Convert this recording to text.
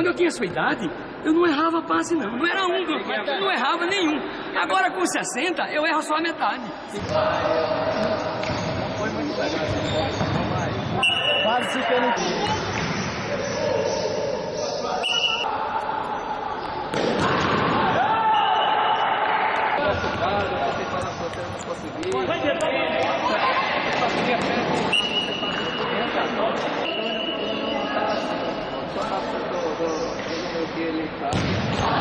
Quando eu tinha sua idade, eu não errava passe, não. Não era um, eu não errava nenhum. Agora, com 60, eu erro só a metade. Foi muito legal. Quase que eu não tinha. Ele tá